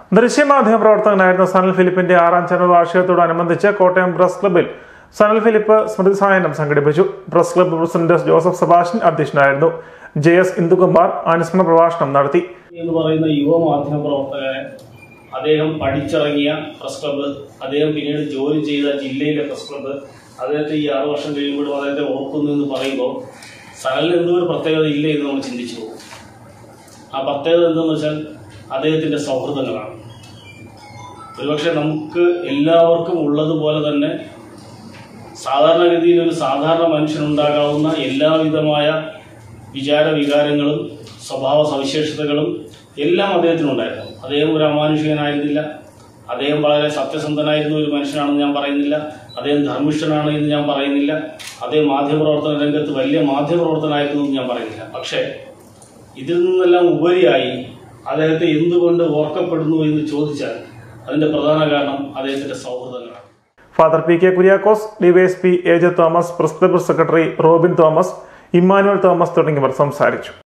ദൃശ്യമാധ്യമ പ്രവർത്തകനായിരുന്ന സനൽ ഫിലിപ്പിന്റെ 6ാം ചരമവാർഷികത്തോടനുബന്ധിച്ച് കോട്ടയം പ്രസ് ക്ലബ്ബിൽ സനൽ ഫിലിപ്പ് സ്മൃതി സായാഹ്നം സംഘടിപ്പിച്ചു. Press club president Joseph Sebastian അധ്യക്ഷനായിരുന്നു. JS ഇന്ദുകുമാർ അനുസ്മരണ പ്രഭാഷണം നടത്തി. യുവ മാധ്യമ പ്രവർത്തകനെ അദ്ദേഹം പഠിച്ചിറങ്ങിയ പ്രസ് ക്ലബ്ബ്, അദ്ദേഹം പിന്നീട് ജോലി ചെയ്ത ജില്ലയിലെ പ്രസ് ക്ലബ്ബ്, അദ്ദേഹത്തെ ഈ 6 വർഷം കഴിയുമ്പോഴും അദ്ദേഹത്തെ ഓർക്കുന്നു എന്ന് പറയുമ്പോൾ സനലിന് എന്തോ ഒരു പ്രത്യേകത ഇല്ല എന്ന് നമ്മൾ ചിന്തിച്ചു പോകും. ആ പ്രത്യേകത എന്താണെന്ന് വെച്ചാൽ അദ്ദേഹത്തിൻ്റെ സൗഹൃദങ്ങളാണ്. ഒരുപക്ഷെ നമുക്ക് എല്ലാവർക്കും ഉള്ളതുപോലെ തന്നെ സാധാരണഗതിയിൽ ഒരു സാധാരണ മനുഷ്യനുണ്ടാകാവുന്ന എല്ലാവിധമായ വികാരങ്ങളും സ്വഭാവ സവിശേഷതകളും എല്ലാം അദ്ദേഹത്തിനുണ്ടായിരുന്നു. അദ്ദേഹം ഒരു അമാനുഷികനായിരുന്നില്ല. അദ്ദേഹം വളരെ സത്യസന്ധനായിരുന്ന ഒരു മനുഷ്യനാണെന്ന് ഞാൻ പറയുന്നില്ല. അദ്ദേഹം ധർമ്മിഷ്ഠനാണ് എന്ന് ഞാൻ പറയുന്നില്ല. അദ്ദേഹം മാധ്യമപ്രവർത്തന രംഗത്ത് വലിയ മാധ്യമപ്രവർത്തനായിരുന്നു എന്ന് ഞാൻ പറയുന്നില്ല. പക്ഷേ ഇതിൽ നിന്നെല്ലാം ഉപരിയായി അദ്ദേഹത്തെ എന്തുകൊണ്ട് ഓർക്കപ്പെടുന്നു എന്ന് ചോദിച്ചാൽ അതിന്റെ പ്രധാന കാരണം അദ്ദേഹത്തിന്റെ സൗഹൃദങ്ങളാണ്. Father PK Kuriakose, DYSP AJ Thomas, press club secretary Robin Thomas, Emmanuel Thomas തുടങ്ങിയവർ സംസാരിച്ചു.